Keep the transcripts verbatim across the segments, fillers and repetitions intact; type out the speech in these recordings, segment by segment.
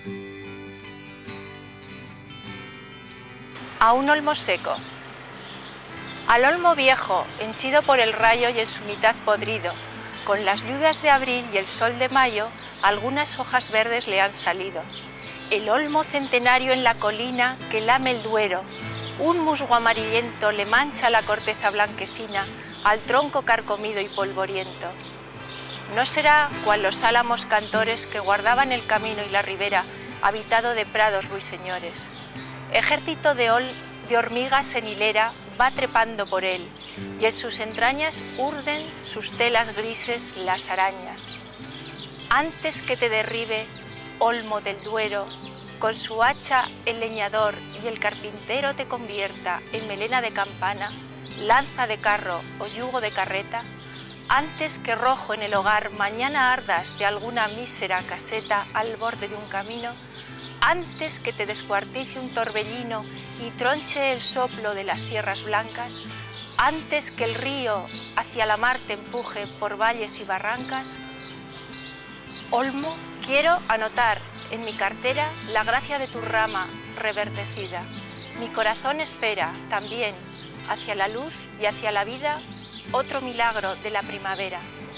A un olmo seco. Al olmo viejo, henchido por el rayo y en su mitad podrido, con las lluvias de abril y el sol de mayo, algunas hojas verdes le han salido. El olmo centenario en la colina que lame el Duero, un musgo amarillento le mancha la corteza blanquecina al tronco carcomido y polvoriento. No será cual los álamos cantores que guardaban el camino y la ribera, habitado de prados ruiseñores. Ejército de, ol, de hormigas en hilera va trepando por él, y en sus entrañas urden sus telas grises las arañas. Antes que te derribe, olmo del Duero, con su hacha el leñador y el carpintero te convierta en melena de campana, lanza de carro o yugo de carreta, antes que rojo en el hogar mañana ardas de alguna mísera caseta al borde de un camino, antes que te descuartice un torbellino y tronche el soplo de las sierras blancas, antes que el río hacia la mar te empuje por valles y barrancas, olmo, quiero anotar en mi cartera la gracia de tu rama reverdecida. Mi corazón espera también hacia la luz y hacia la vida otro milagro de la primavera.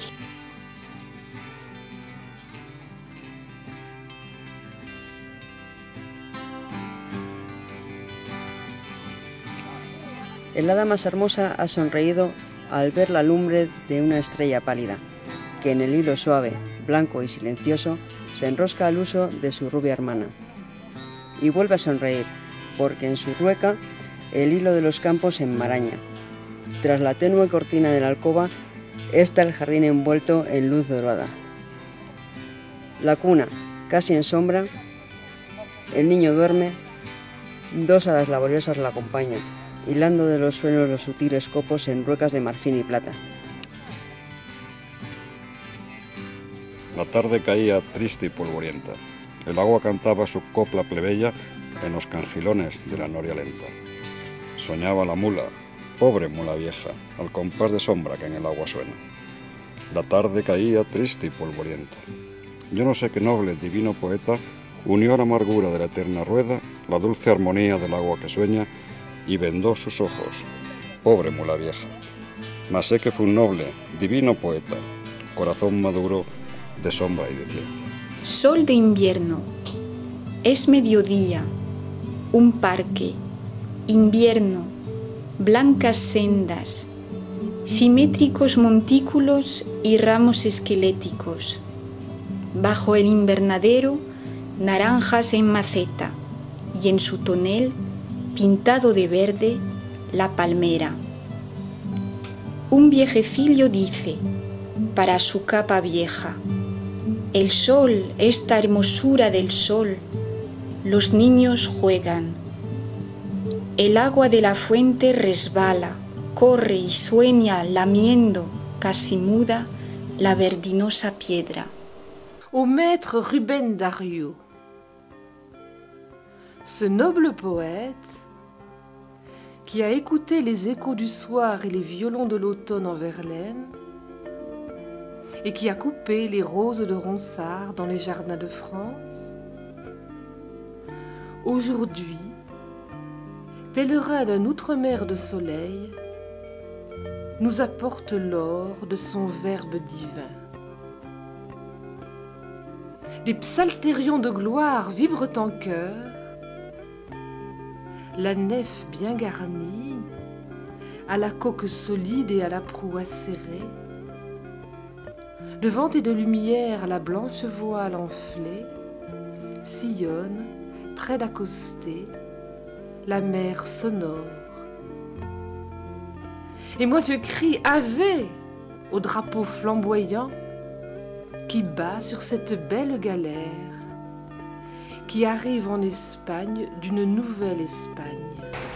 El hada más hermosa ha sonreído al ver la lumbre de una estrella pálida, que en el hilo suave, blanco y silencioso, se enrosca al uso de su rubia hermana. Y vuelve a sonreír, porque en su rueca el hilo de los campos se enmaraña. Tras la tenue cortina de la alcoba está el jardín envuelto en luz dorada. La cuna, casi en sombra, el niño duerme, dos hadas laboriosas la acompañan, hilando de los suelos los sutiles copos en ruecas de marfil y plata. La tarde caía triste y polvorienta. El agua cantaba su copla plebeya en los cangilones de la noria lenta. Soñaba la mula, pobre mula vieja, al compás de sombra que en el agua suena. La tarde caía triste y polvorienta. Yo no sé qué noble, divino poeta unió a la amargura de la eterna rueda la dulce armonía del agua que sueña y vendó sus ojos, pobre mula vieja. Mas sé que fue un noble, divino poeta, corazón maduro de sombra y de ciencia. Sol de invierno, es mediodía, un parque, invierno, blancas sendas, simétricos montículos y ramos esqueléticos. Bajo el invernadero, naranjas en maceta y en su tonel, pintado de verde, la palmera. Un viejecillo dice, para su capa vieja, el sol, esta hermosura del sol, los niños juegan. El agua de la fuente resbala, corre y sueña lamiendo, casi muda, la verdinosa piedra. Au maître Ruben Dario, ce noble poète qui a écouté les échos du soir et les violons de l'automne en Verlaine et qui a coupé les roses de Ronsard dans les jardins de France, aujourd'hui, pèlerin d'un outre-mer de soleil, nous apporte l'or de son verbe divin. Les psaltérions de gloire vibrent en chœur, la nef bien garnie, à la coque solide et à la proue acérée, de vent et de lumière la blanche voile enflée, sillonne, près d'accoster, la mer sonore. Et moi je crie Ave au drapeau flamboyant qui bat sur cette belle galère qui arrive en Espagne d'une nouvelle Espagne.